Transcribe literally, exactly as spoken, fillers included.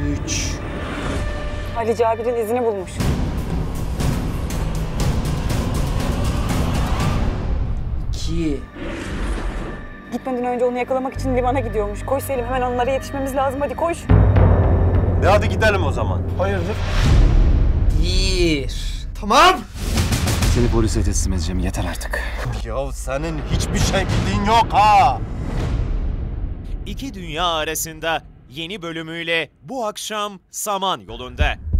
Üç. Ali Cabir'in izini bulmuş. İki. Gitmeden önce onu yakalamak için limana gidiyormuş. Koş Selim, hemen onlara yetişmemiz lazım. Hadi koş. Ne hadi gidelim o zaman. Hayırdır? Bir. Tamam. Seni polise teslim edeceğim, yeter artık. Ya senin hiçbir şey bildiğin yok ha. İki Dünya Arasında yeni bölümüyle bu akşam Samanyolu'nda.